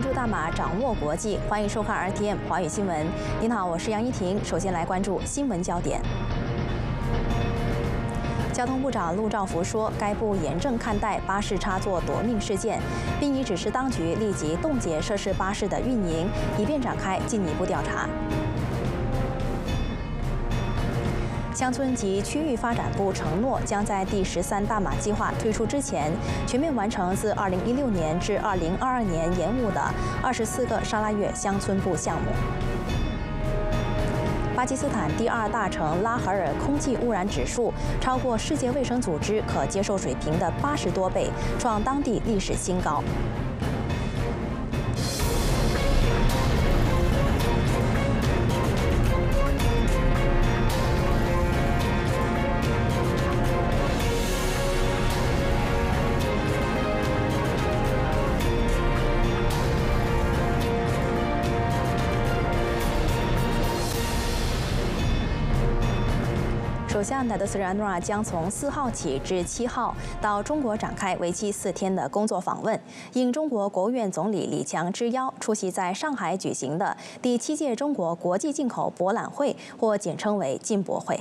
注大马，掌握国际，欢迎收看 RTM 华语新闻。您好，我是杨依婷。首先来关注新闻焦点。交通部长陆兆福说，该部严正看待巴士插座夺命事件，并已指示当局立即冻结涉事巴士的运营，以便展开进一步调查。 乡村及区域发展部承诺，将在第13大马计划推出之前，全面完成自2016年至2022年延误的24个沙拉越乡村部项目。巴基斯坦第2大城拉合尔空气污染指数超过世界卫生组织可接受水平的80多倍，创当地历史新高。 首相纳德斯里安努尔将从4号起至7号到中国展开为期4天的工作访问，应中国国务院总理李强之邀，出席在上海举行的第7届中国国际进口博览会，或简称为进博会。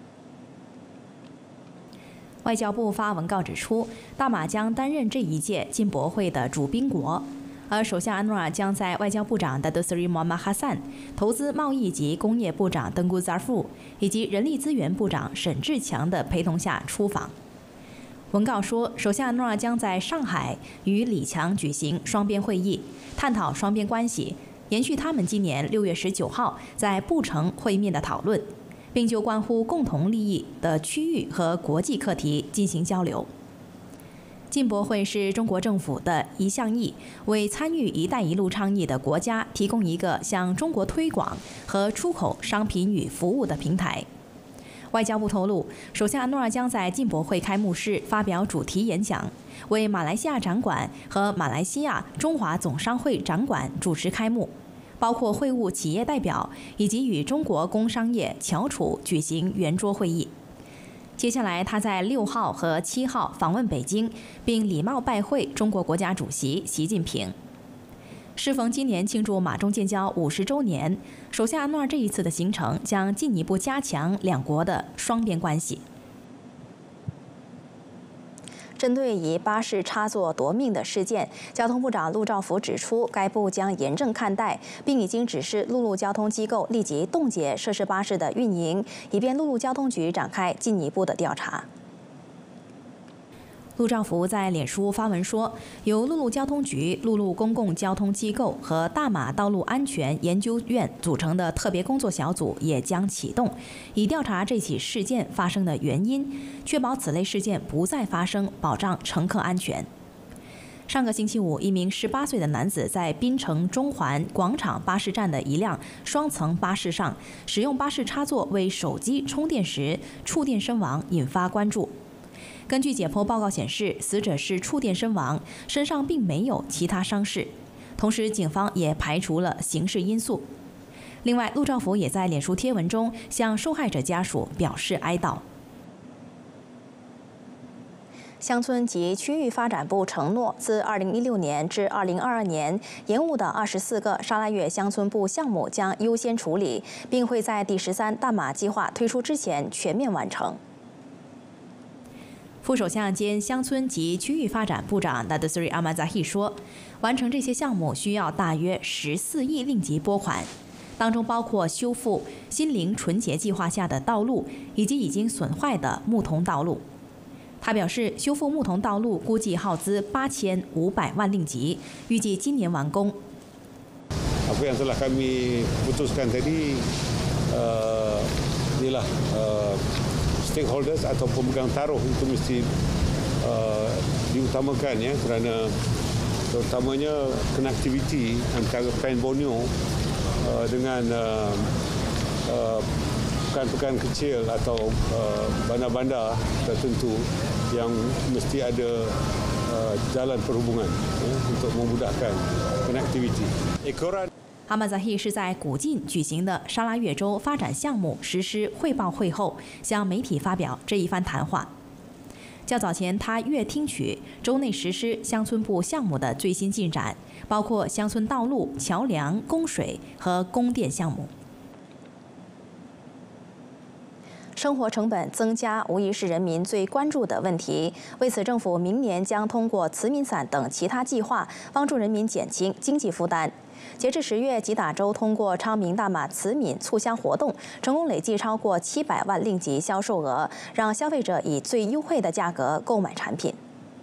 外交部发文告指出，大马将担任这一届进博会的主宾国。 而首相安努尔将在外交部长达德斯里莫马哈散、投资贸易及工业部长登古扎尔夫以及人力资源部长沈志强的陪同下出访。文告说，首相安努尔将在上海与李强举行双边会议，探讨双边关系，延续他们今年6月19号在布城会面的讨论，并就关乎共同利益的区域和国际课题进行交流。 进博会是中国政府的一项意，为参与“一带一路”倡议的国家提供一个向中国推广和出口商品与服务的平台。外交部透露，首相安努尔将在进博会开幕式发表主题演讲，为马来西亚展馆和马来西亚中华总商会展馆主持开幕，包括会晤企业代表以及与中国工商业翘楚举行圆桌会议。 接下来，他在6号和7号访问北京，并礼貌拜会中国国家主席习近平。适逢今年庆祝马中建交50周年，首相安努尔这一次的行程将进一步加强两国的双边关系。 针对以巴士插座夺命的事件，交通部长陆兆福指出，该部将严正看待，并已经指示陆路交通机构立即冻结涉事巴士的运营，以便陆路交通局展开进一步的调查。 陆兆福在脸书发文说，由陆路交通局、陆路公共交通机构和大马道路安全研究院组成的特别工作小组也将启动，以调查这起事件发生的原因，确保此类事件不再发生，保障乘客安全。上个星期五，一名18岁的男子在槟城中环广场巴士站的一辆双层巴士上，使用巴士插座为手机充电时触电身亡，引发关注。 根据解剖报告显示，死者是触电身亡，身上并没有其他伤势。同时，警方也排除了刑事因素。另外，陆兆福也在脸书贴文中向受害者家属表示哀悼。乡村及区域发展部承诺，自2016年至2022年延误的24个沙拉越乡村部项目将优先处理，并会在第13大马计划推出之前全面完成。 副首相兼乡村及区域发展部长纳德斯里阿马扎希说，完成这些项目需要大约14亿令吉拨款，当中包括修复心灵纯洁计划下的道路以及已经损坏的木桐道路。他表示，修复木桐道路估计耗资8500万令吉，预计今年完工。 Apa yang telah kami putuskan tadi, inilah. Stakeholders atau pemegang taruh itu mesti diutamakan ya, kerana terutamanya konektiviti antara Pen Borneo dengan pekan-pekan kecil atau bandar-bandar tertentu yang mesti ada jalan perhubungan ya, untuk memudahkan konektiviti. Ekoran 哈马扎希是在古晋举行的沙拉越州发展项目实施汇报会后，向媒体发表这一番谈话。 较早前，他阅听取州内实施乡村部项目的最新进展，包括乡村道路、桥梁、供水和供电项目。生活成本增加无疑是人民最关注的问题。为此，政府明年将通过慈民伞等其他计划，帮助人民减轻经济负担。截至10月，吉打州通过昌明大马慈闽促销活动，成功累计超过700万令吉销售额，让消费者以最优惠的价格购买产品。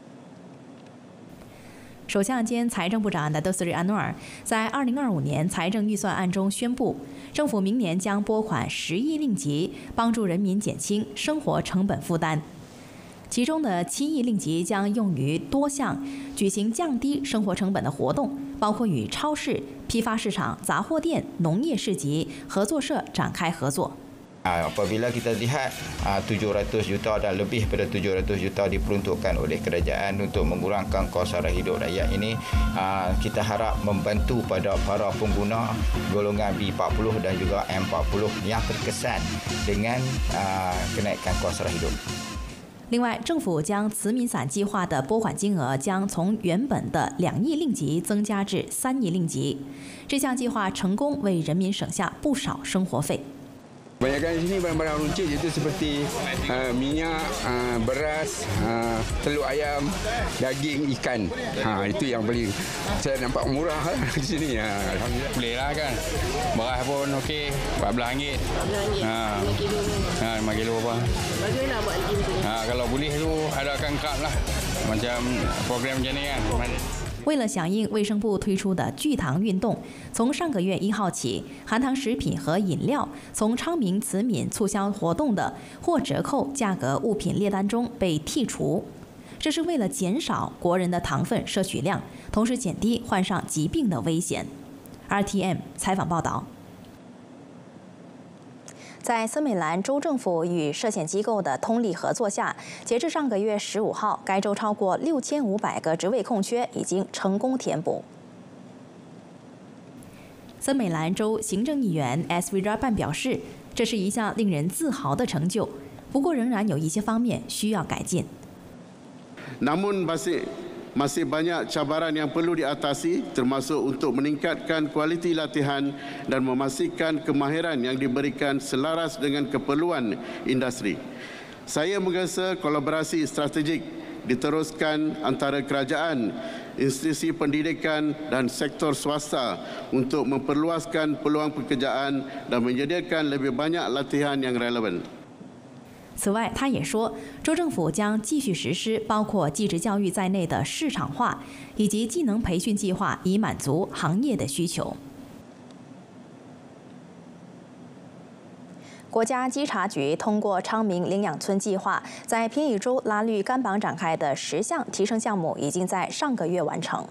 首相兼财政部长Datuk Seri Anwar在2025年财政预算案中宣布，政府明年将拨款10亿令吉，帮助人民减轻生活成本负担。其中的7亿令吉将用于多项举行降低生活成本的活动，包括与超市、批发市场、杂货店、农业市集、合作社展开合作。 Apabila kita lihat 700 juta dan lebih daripada 700 juta diperuntukkan oleh kerajaan untuk mengurangkan kos sara hidup rakyat ini, kita harap membantu pada para pengguna golongan B40 dan juga M40 yang terkesan dengan kenaikan kos sara hidup。 另外，政府将慈民伞计划的拨款金额将从原本的2亿令吉增加至3亿令吉。这项计划成功为人民省下不少生活费。 Banyakkan di sini barang-barang runcit iaitu seperti minyak, beras, telur ayam, daging, ikan. Itu yang paling saya nampak murah di sini. Alhamdulillah boleh lah kan. Beras pun okey, RM14. 5 kilo apa. Bagaimana buat lagi macam ni? Kalau boleh tu adakan kad lah. Macam program macam ni kan. 为了响应卫生部推出的拒糖运动，从上个月1号起，含糖食品和饮料从昌明慈闽促销活动的或折扣价格物品列单中被剔除。这是为了减少国人的糖分摄取量，同时减低患上疾病的危险。RTM 采访报道。在森美兰州政府与涉险机构的通力合作下，截至上个月15号，该州超过6500个职位空缺已经成功填补。森美兰州行政议员 S. Virapan 表示，这是一项令人自豪的成就，不过仍然有一些方面需要改进。 Namun masih banyak cabaran yang perlu diatasi, termasuk untuk meningkatkan kualiti latihan dan memastikan kemahiran yang diberikan selaras dengan keperluan industri. Saya menggesa kolaborasi strategik diteruskan antara kerajaan, institusi pendidikan dan sektor swasta untuk memperluaskan peluang pekerjaan dan menyediakan lebih banyak latihan yang relevan。 此外，他也说，州政府将继续实施包括技职教育在内的市场化以及技能培训计划，以满足行业的需求。国家稽查局通过昌明领养村计划，在偏远州拉律甘榜展开的10项提升项目，已经在上个月完成。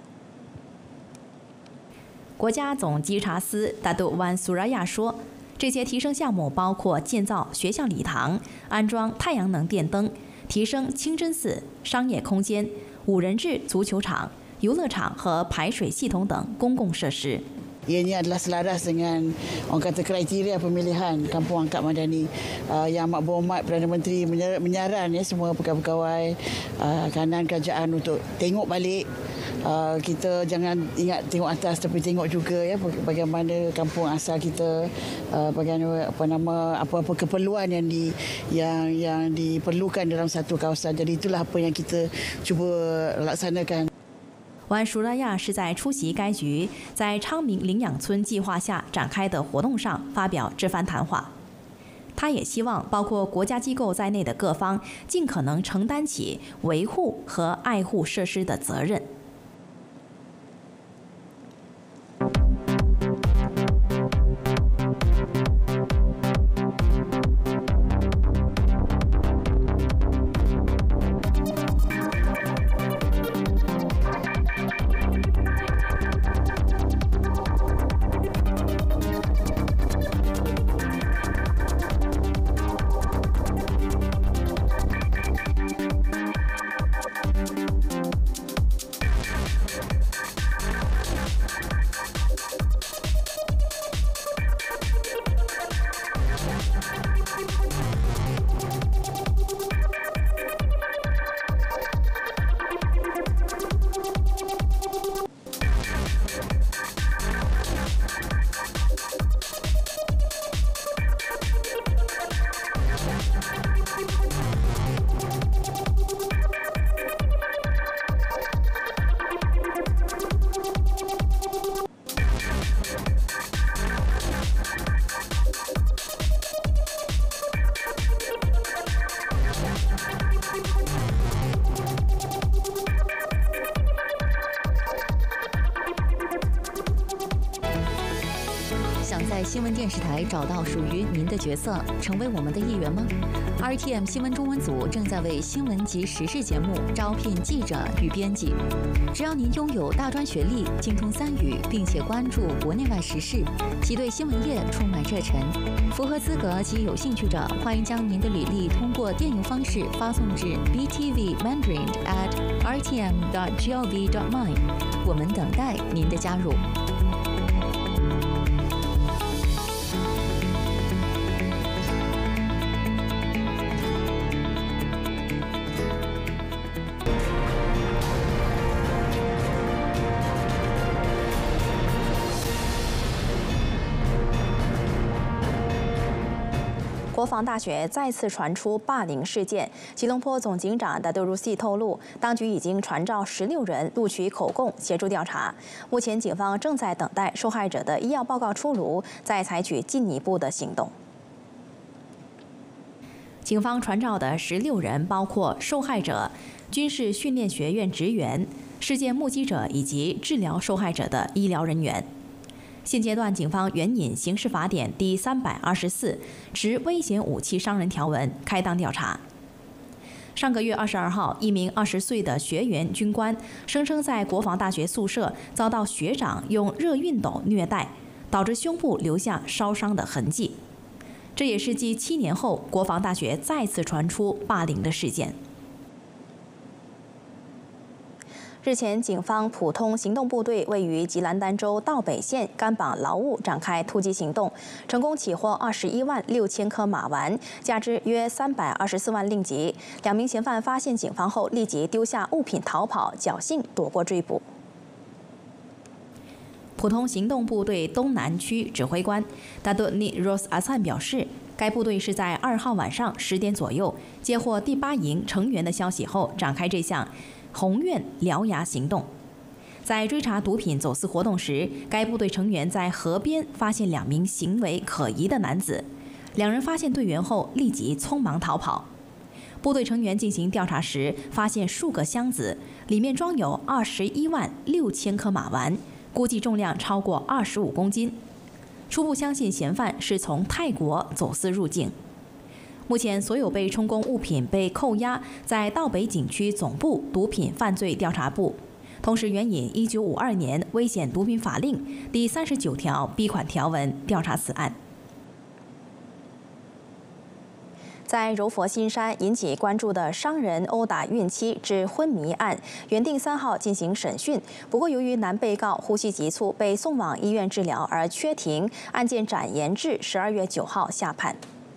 国家总稽查司Datuk Wan Suraya说，这些提升项目包括建造学校礼堂、安装太阳能电灯、提升清真寺、商业空间、5人制足球场、游乐场和排水系统等公共设施。 Ianya adalah selaras dengan orang kata kriteria pemilihan Kampung Angkat Madani yang Amat Berhormat Perdana Menteri menyaran semua pegawai-pegawai kanan kerajaan untuk tengok balik. Kita jangan ingat tengok atas tapi tengok juga bagaimana kampung asal kita, bagaimana apa-apa keperluan yang diperlukan dalam satu kawasan. Jadi itulah apa yang kita cuba laksanakan。 Wan Suraya 是在出席该局在昌明领养村计划下展开的活动上发表这番谈话。他也希望包括国家机构在内的各方尽可能承担起维护和爱护设施的责任。 新闻电视台找到属于您的角色，成为我们的一员吗 ？RTM 新闻中文组正在为新闻及时事节目招聘记者与编辑。只要您拥有大专学历、精通3语，并且关注国内外时事，即对新闻业充满热忱，符合资格及有兴趣者，欢迎将您的履历通过电邮方式发送至 btvmandarin@rtm.gov.my。我们等待您的加入。 国防大学再次传出霸凌事件，吉隆坡总警长达杜鲁西透露，当局已经传召16人录取口供，协助调查。目前警方正在等待受害者的医药报告出炉，再采取进一步的行动。警方传召的16人包括受害者、军事训练学院职员、事件目击者以及治疗受害者的医疗人员。现阶段，警方援引刑事法典第324持危险武器伤人条文开档调查。上个月22号，一名20岁的学员军官声称在国防大学宿舍遭到学长用热熨斗虐待，导致胸部留下烧伤的痕迹。这也是继7年后，国防大学再次传出霸凌的事件。日前，警方普通行动部队位于吉兰丹州道北县甘榜劳务展开突击行动，成功起获21万6千颗马丸，价值约324万令吉。2名嫌犯发现警方后，立即丢下物品逃跑，侥幸躲过追捕。普通行动部队东南区指挥官达多尼罗斯阿灿表示，该部队是在2号晚上10点左右接获第8营成员的消息后，展开这项宏愿獠牙行动。在追查毒品走私活动时，该部队成员在河边发现2名行为可疑的男子，2人发现队员后立即匆忙逃跑。部队成员进行调查时，发现数个箱子，里面装有21万6千颗马丸，估计重量超过25公斤。初步相信嫌犯是从泰国走私入境。目前，所有被充公物品被扣押在道北警区总部毒品犯罪调查部，同时援引1952年危险毒品法令第39条 B 款条文调查此案。在柔佛新山引起关注的商人殴打孕妻致昏迷案，原定3号进行审讯，不过由于男被告呼吸急促被送往医院治疗而缺庭，案件展延至12月9号下判。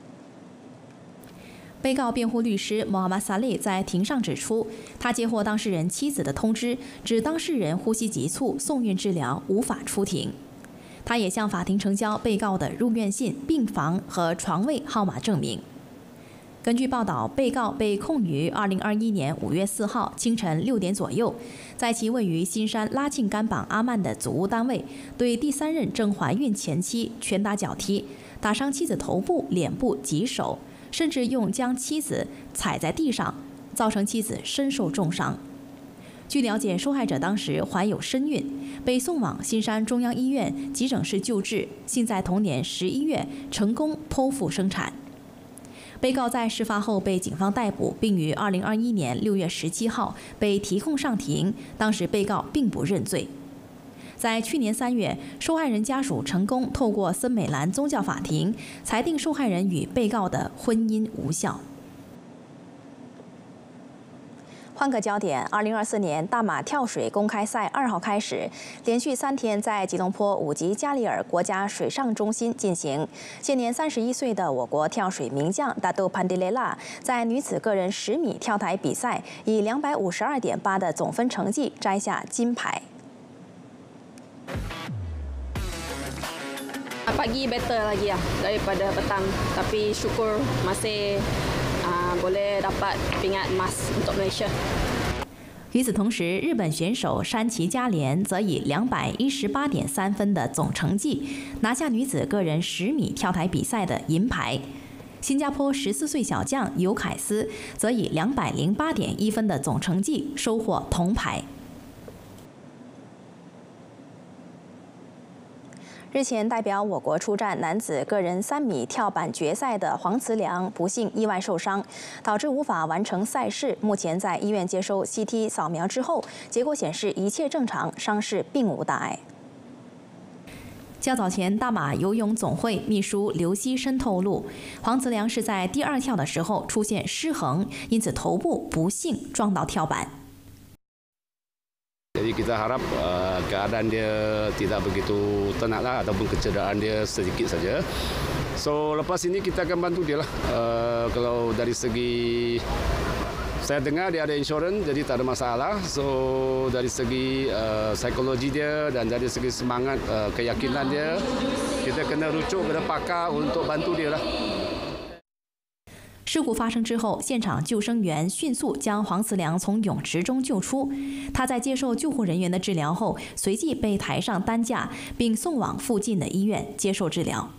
被告辩护律师莫哈马萨利在庭上指出，他接获当事人妻子的通知，指当事人呼吸急促，送院治疗，无法出庭。他也向法庭呈交被告的入院信、病房和床位号码证明。根据报道，被告被控于2021年5月4号清晨6点左右，在其位于新山拉庆甘榜阿曼的祖屋单位，对第3任正怀孕前妻拳打脚踢，打伤妻子头部、脸部及手，甚至将妻子踩在地上，造成妻子身受重伤。据了解，受害者当时怀有身孕，被送往新山中央医院急诊室救治，幸在同年11月成功剖腹生产。被告在事发后被警方逮捕，并于2021年6月17号被提控上庭，当时被告并不认罪。在去年3月，受害人家属成功透过森美兰宗教法庭裁定受害人与被告的婚姻无效。换个焦点，2024年大马跳水公开赛2号开始，连续3天在吉隆坡五级加里尔国家水上中心进行。现年31岁的我国跳水名将达杜潘迪雷拉在女子个人10米跳台比赛以252.8的总分成绩摘下金牌。 Pagi better lagi lah daripada petang, tapi syukur masih boleh dapat pingat emas untuk Malaysia。 与此同时，日本选手山崎佳莲则以218.3分的总成绩拿下女子个人10米跳台比赛的银牌。新加坡14岁小将尤凯斯则以208.1分的总成绩收获铜牌。 日前代表我国出战男子个人3米跳板决赛的黄慈良不幸意外受伤，导致无法完成赛事。目前在医院接受 CT 扫描之后，结果显示一切正常，伤势并无大碍。较早前，大马游泳总会秘书刘希申透露，黄慈良是在第2跳的时候出现失衡，因此头部不幸撞到跳板。 Jadi kita harap keadaan dia tidak begitu tenaklah ataupun kecederaan dia sedikit saja. So lepas ini kita akan bantu dia lah. Kalau dari segi saya dengar dia ada insurans jadi tak ada masalah. So dari segi psikologi dia dan dari segi semangat keyakinan dia kita kena rujuk kepada pakar untuk bantu dia lah. 事故发生之后，现场救生员迅速将黄慈良从泳池中救出。他在接受救护人员的治疗后，随即被抬上担架，并送往附近的医院接受治疗。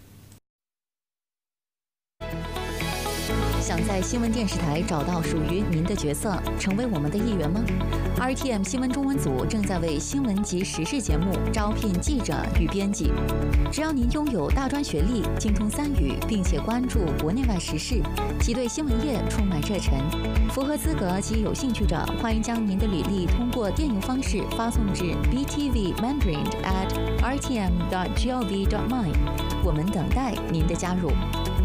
想在新闻电视台找到属于您的角色，成为我们的一员吗 ？RTM 新闻中文组正在为新闻及时事节目招聘记者与编辑。只要您拥有大专学历，精通3语，并且关注国内外时事，即对新闻业充满热忱，符合资格及有兴趣者，欢迎将您的履历通过电邮方式发送至 btvmandarin@rtm.gov.my。我们等待您的加入。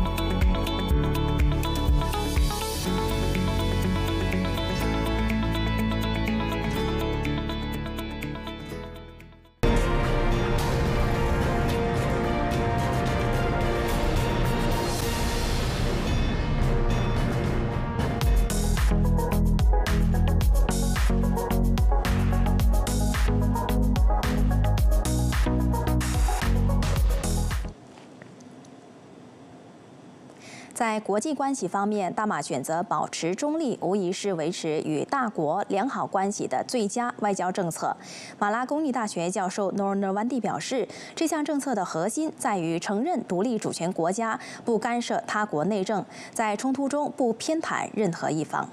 在国际关系方面，大马选择保持中立，无疑是维持与大国良好关系的最佳外交政策。马拉公立大学教授 Nur Nurwandi 表示，这项政策的核心在于承认独立主权国家不干涉他国内政，在冲突中不偏袒任何一方。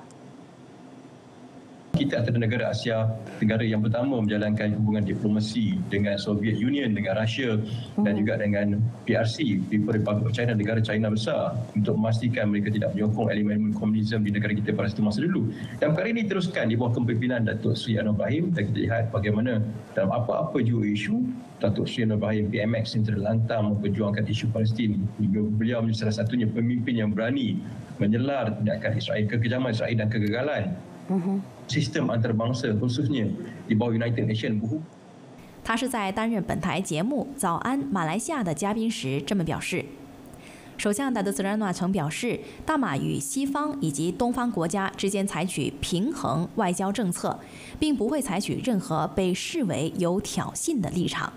Kita antara negara Asia, negara yang pertama menjalankan hubungan diplomasi dengan Soviet Union, dengan Rusia dan juga dengan PRC, People's Republic of China, negara China besar untuk memastikan mereka tidak menyokong elemen komunisme di negara kita pada satu masa dulu. Dan perkara ini teruskan di bawah kepimpinan Datuk Seri Anwar Ibrahim dan kita lihat bagaimana dalam apa-apa jua isu Datuk Seri Anwar Ibrahim PMX yang terlantang memperjuangkan isu Palestin. Beliau menjadi salah satunya pemimpin yang berani menyelar tindakan Israel, kekejaman Israel dan kegagalan sistem antarabangsa khususnya di bawah United Nations。 他是在担任本台节目《早安马来西亚》的嘉宾时这么表示。首相达德斯兰瓦曾表示，大马与西方以及东方国家之间采取平衡外交政策，并不会采取任何被视为有挑衅的立场。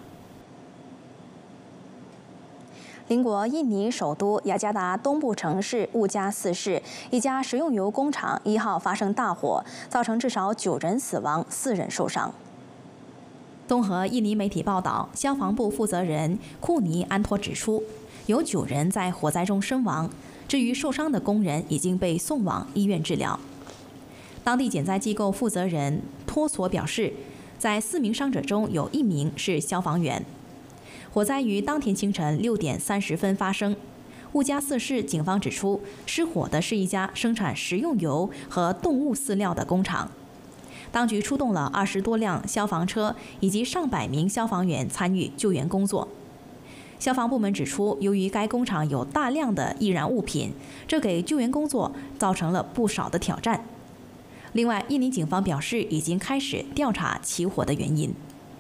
邻国印尼首都雅加达东部城市乌加寺市一家食用油工厂1号发生大火，造成至少9人死亡，4人受伤。综合印尼媒体报道，消防部负责人库尼安托指出，有9人在火灾中身亡，至于受伤的工人已经被送往医院治疗。当地减灾机构负责人托索表示，在4名伤者中有1名是消防员。 火灾于当天清晨6点30分发生。乌加寺市警方指出，失火的是一家生产食用油和动物饲料的工厂。当局出动了20多辆消防车以及上百名消防员参与救援工作。消防部门指出，由于该工厂有大量的易燃物品，这给救援工作造成了不少的挑战。另外，印尼警方表示，已经开始调查起火的原因。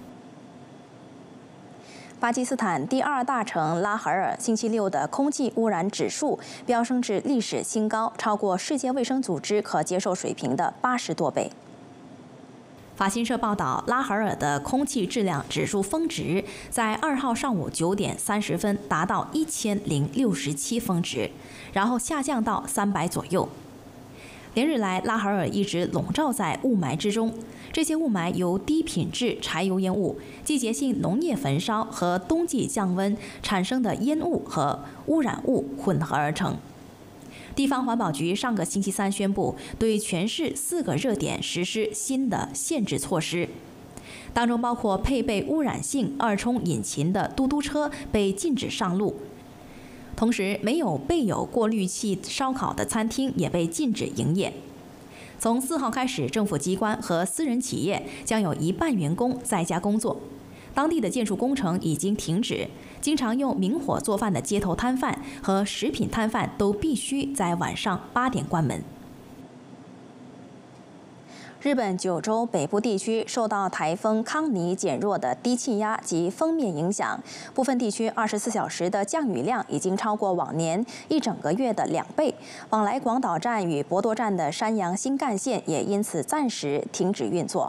巴基斯坦第2大城拉合尔星期6的空气污染指数飙升至历史新高，超过世界卫生组织可接受水平的80多倍。法新社报道，拉合尔的空气质量指数峰值在2号上午9点30分达到1067峰值，然后下降到300左右。 连日来，拉合尔一直笼罩在雾霾之中。这些雾霾由低品质柴油烟雾、季节性农业焚烧和冬季降温产生的烟雾和污染物混合而成。地方环保局上个星期3宣布，对全市4个热点实施新的限制措施。 当中包括配备污染性2冲引擎的嘟嘟车被禁止上路。同时，没有备有过滤器烧烤的餐厅也被禁止营业。从4号开始，政府机关和私人企业将有1半员工在家工作。当地的建筑工程已经停止，经常用明火做饭的街头摊贩和食品摊贩都必须在晚上8点关门。日本九州北部地区受到台风康尼减弱的低气压及锋面影响，部分地区24小时的降雨量已经超过往年一整个月的2倍。往来广岛站与博多站的山阳新干线也因此暂时停止运作。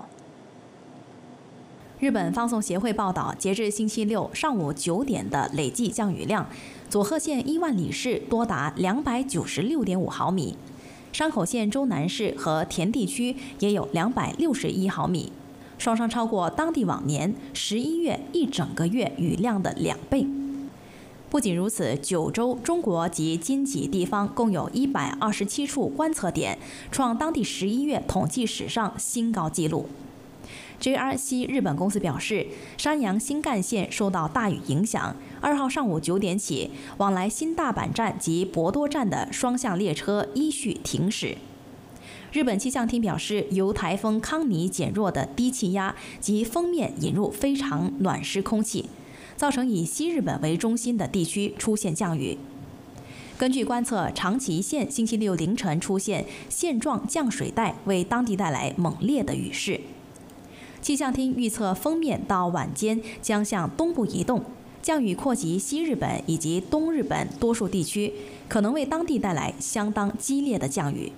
日本放送协会报道，截至星期六上午9点的累计降雨量，佐贺县伊万里市多达296.5毫米。山口县周南市和田地区也有261毫米，双双超过当地往年11月一整个月雨量的2倍。不仅如此，九州、中国及京畿地方共有127处观测点，创当地11月统计史上新高纪录。JR 西日本公司表示，山阳新干线受到大雨影响，2号上午9点起，往来新大阪站及博多站的双向列车依序停驶。日本气象厅表示，由台风康尼减弱的低气压及锋面引入非常暖湿空气，造成以西日本为中心的地区出现降雨。根据观测，长崎县星期六凌晨出现线状降水带，为当地带来猛烈的雨势。气象厅预测，锋面到晚间将向东部移动，降雨扩及西日本以及东日本多数地区，可能为当地带来相当激烈的降雨。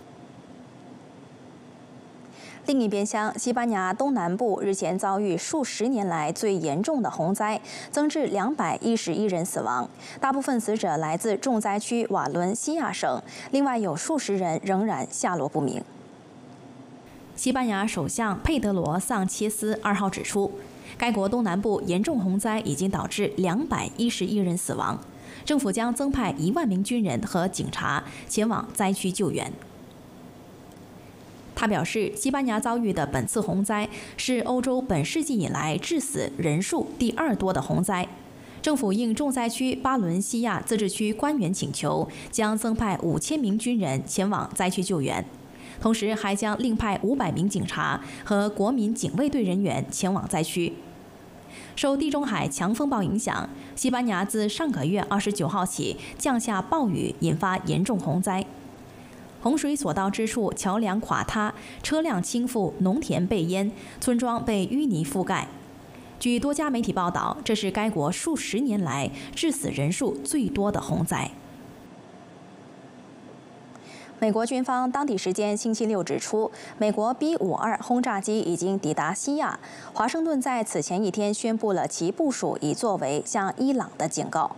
另一边厢，西班牙东南部日前遭遇数十年来最严重的洪灾，增至211人死亡，大部分死者来自重灾区瓦伦西亚省，另外有数十人仍然下落不明。西班牙首相佩德罗·桑切斯2号指出，该国东南部严重洪灾已经导致211人死亡，政府将增派1万名军人和警察前往灾区救援。他表示，西班牙遭遇的本次洪灾是欧洲本世纪以来致死人数第2多的洪灾。政府应重灾区巴伦西亚自治区官员请求，将增派5000名军人前往灾区救援。同时，还将另派500名警察和国民警卫队人员前往灾区。受地中海强风暴影响，西班牙自上个月29号起降下暴雨，引发严重洪灾。洪水所到之处，桥梁垮塌，车辆倾覆，农田被淹，村庄被淤泥覆盖。据多家媒体报道，这是该国数十年来致死人数最多的洪灾。美国军方当地时间星期六指出，美国 B-52轰炸机已经抵达西亚。华盛顿在此前一天宣布了其部署，以作为向伊朗的警告。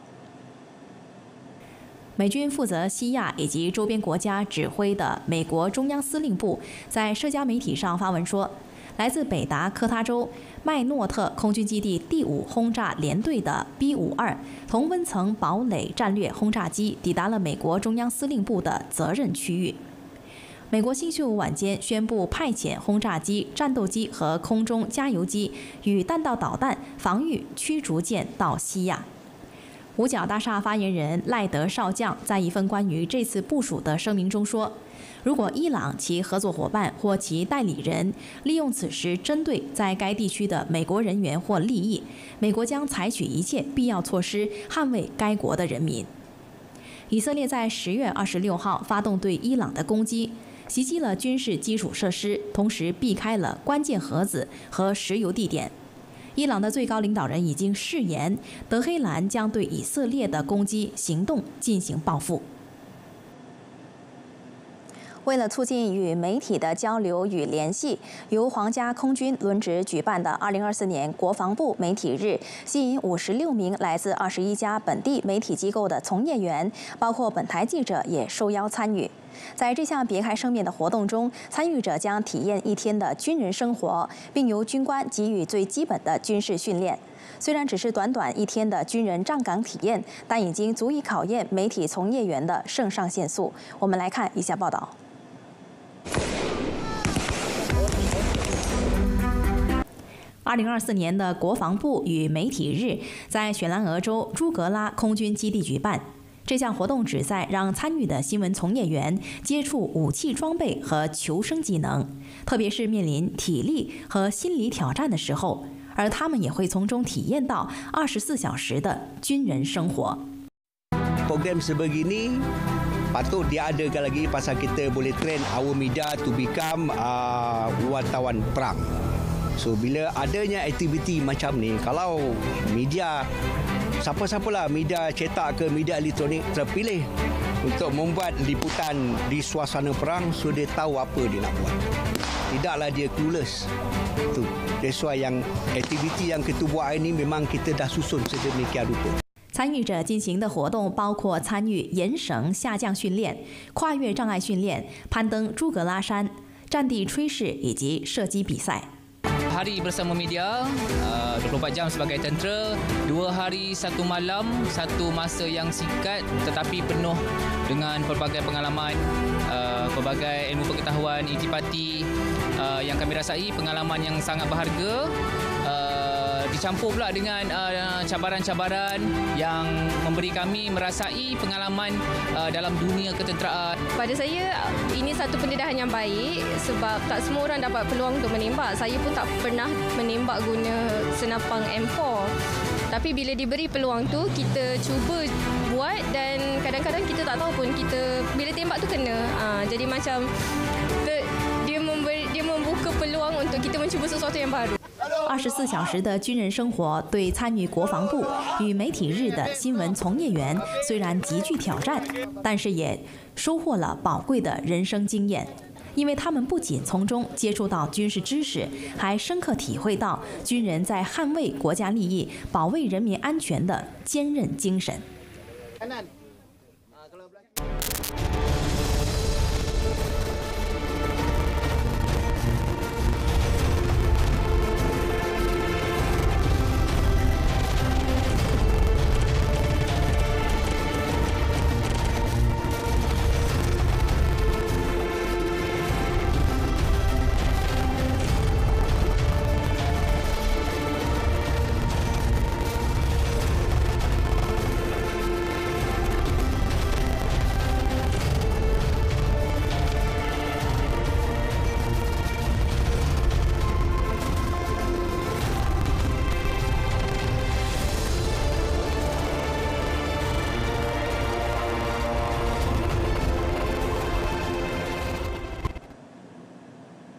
美军负责西亚以及周边国家指挥的美国中央司令部在社交媒体上发文说，来自北达科他州麦诺特空军基地第5轰炸联队的 B-52同温层堡垒战略轰炸机抵达了美国中央司令部的责任区域。美国星期五晚间宣布派遣轰炸机、战斗机和空中加油机与弹道导弹防御驱逐舰到西亚。五角大厦发言人赖德少将在一份关于这次部署的声明中说，如果伊朗、其合作伙伴或其代理人利用此时针对在该地区的美国人员或利益，美国将采取一切必要措施捍卫该国的人民。以色列在10月26号发动对伊朗的攻击，袭击了军事基础设施，同时避开了关键核子和石油地点。伊朗的最高领导人已经誓言，德黑兰将对以色列的攻击行动进行报复。为了促进与媒体的交流与联系，由皇家空军轮值举办的2024年国防部媒体日，吸引56名来自21家本地媒体机构的从业员，包括本台记者也受邀参与。在这项别开生面的活动中，参与者将体验1天的军人生活，并由军官给予最基本的军事训练。虽然只是短短1天的军人站岗体验，但已经足以考验媒体从业员的肾上腺素。我们来看以下报道。 2024年的国防部与媒体日在雪兰莪州朱格拉空军基地举办。这项活动旨在让参与的新闻从业员接触武器装备和求生技能，特别是面临体力和心理挑战的时候，而他们也会从中体验到24小时的军人生活。 Program sebegini patut diadakan lagi pasal kita boleh train our media to become wartawan perang. So bila adanya aktiviti macam ni, kalau media siapa-siapalah media cetak ke media elektronik terpilih untuk membuat liputan di suasana perang, so dia tahu apa dia nak buat. Tidaklah dia clueless. Tu. That's why yang aktiviti yang kita buat ini memang kita dah susun sedemikian rupa. 参与者进行的活动包括参与沿绳下降训练、跨越障碍训练、攀登朱格拉山、战地炊事以及射击比赛。 Hari bersama media, 24 jam sebagai tentera, 2 hari 1 malam, 1 masa yang singkat tetapi penuh dengan pelbagai pengalaman, pelbagai ilmu pengetahuan, intipati yang kami rasai, pengalaman yang sangat berharga, dicampur pula dengan cabaran-cabaran yang memberi kami merasai pengalaman dalam dunia ketenteraan. Pada saya, ini satu pendedahan yang baik sebab tak semua orang dapat peluang untuk menembak. Saya pun tak pernah menembak guna senapang M4. Tapi bila diberi peluang tu, kita cuba buat dan kadang-kadang kita tak tahu pun kita bila tembak tu kena. Jadi macam dia membuka peluang untuk kita mencuba sesuatu yang baru. 24小时的军人生活对参与国防部与媒体日的新闻从业员虽然极具挑战，但是也收获了宝贵的人生经验。因为他们不仅从中接触到军事知识，还深刻体会到军人在捍卫国家利益、保卫人民安全的坚韧精神。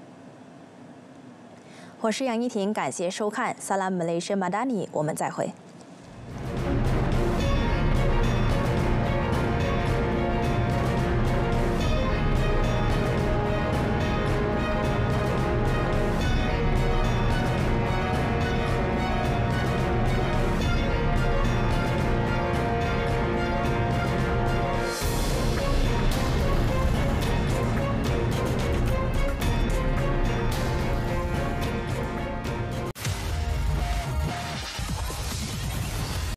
我是杨依婷，感谢收看《Salam Malaysia Madani》，我们再会。